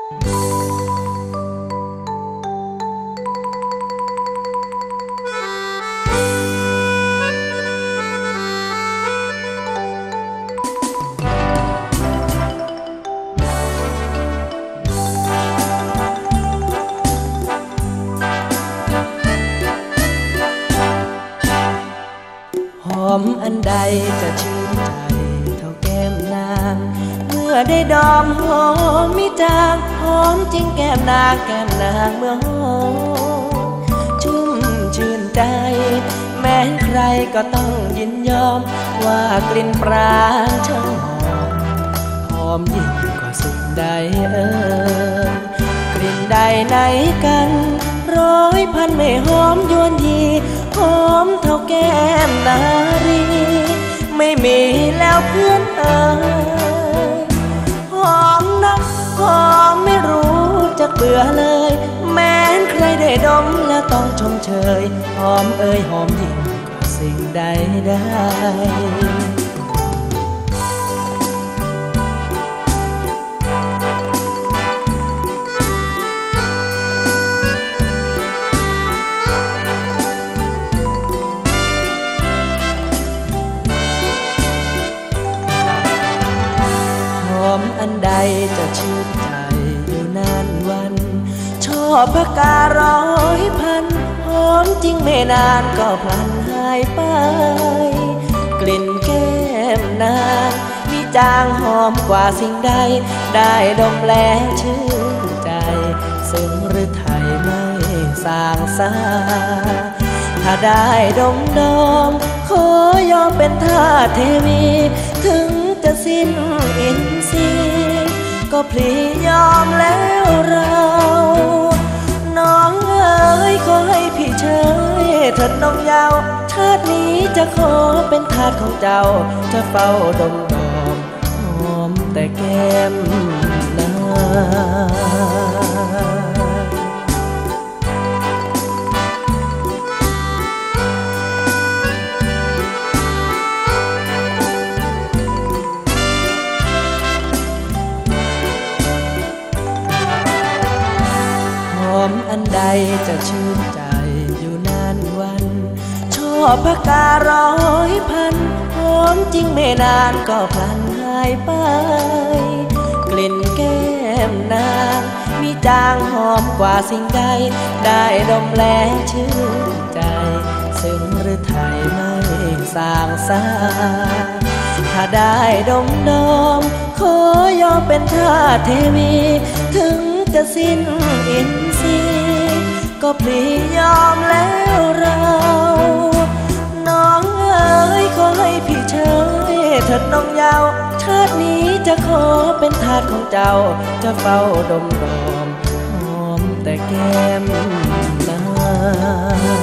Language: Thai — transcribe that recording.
หอมอันใดจะชื่นใจเท่าแก้มนางเมื่อได้ดอมหอมมิจางหอมจริงแก้มนางแก้มนางเมื่อหอมชุ่มชื่นใจแม้ใครก็ต้องยินยอมว่ากลิ่นปราณช่างหอมยิ่งกว่าสิ่งใดกลิ่นใดไหนกันร้อยพันไม่หอมยวนยีหอมเท่าแก้มนารีไม่มีแล้วเพื่อนหอมนักหอมไม่รู้จักเบื่อเลยแม้นใครได้ดมแล้วต้องชมเชยหอมหอมยิ่งกว่าสิ่งใดได้อันใดจะชื่นใจอยู่นานวันชอบปากการ้อยพันหอมจริงไม่นานก็พลันหายไปกลิ่นแก้มนางมีจางหอมกว่าสิ่งใดได้ดมแล้วชื่นใจซึ้งหรือไทยไม่สางสาถ้าได้ดมขอยอมเป็นทาสเทวีถึงจะสิ้นอินทรีย์ก็พลียอมแล้วเราน้องขอให้พี่เชยเถิดน้องยาวชาตินี้จะขอเป็นทาสของเจ้าจะเฝ้าดมหอมแต่แก้มนางอันใดจะชื่นใจอยู่นานวันชอบปากการ้อยพันหอมจริงไม่นานก็พลันหายไปกลิ่นแก้มนางมีจางหอมกว่าสิ่งใดได้ดมแล้วชื่นใจซึ้งหรือไทยไม่สางสาถ้าได้ดมขอยอมเป็นทาสเทวีถึงจะสิ้นอินทรีย์ก็พลียอมแล้วเราน้องขอให้พี่เชยเถิดน้องยาวชาตินี้จะขอเป็นทาสของเจ้าจะเฝ้าดมหอมแต่แก้มนาง